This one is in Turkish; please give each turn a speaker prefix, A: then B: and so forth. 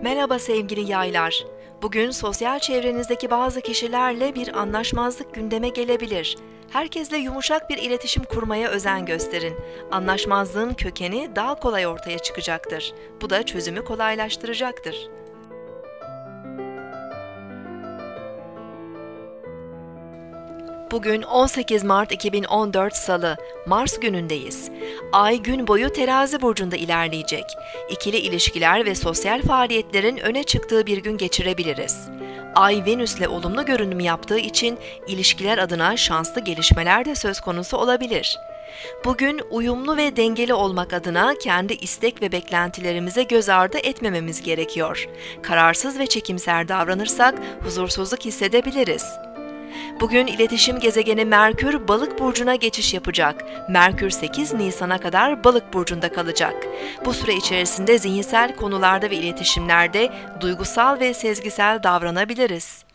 A: Merhaba sevgili yaylar. Bugün sosyal çevrenizdeki bazı kişilerle bir anlaşmazlık gündeme gelebilir. Herkesle yumuşak bir iletişim kurmaya özen gösterin. Anlaşmazlığın kökeni daha kolay ortaya çıkacaktır. Bu da çözümü kolaylaştıracaktır. Bugün 18 Mart 2014 Salı, Mars günündeyiz. Ay gün boyu Terazi burcunda ilerleyecek. İkili ilişkiler ve sosyal faaliyetlerin öne çıktığı bir gün geçirebiliriz. Ay Venüs'le olumlu görünüm yaptığı için ilişkiler adına şanslı gelişmeler de söz konusu olabilir. Bugün uyumlu ve dengeli olmak adına kendi istek ve beklentilerimize göz ardı etmememiz gerekiyor. Kararsız ve çekimser davranırsak huzursuzluk hissedebiliriz. Bugün iletişim gezegeni Merkür Balık burcuna geçiş yapacak. Merkür 8 Nisan'a kadar Balık burcunda kalacak. Bu süre içerisinde zihinsel konularda ve iletişimlerde duygusal ve sezgisel davranabiliriz.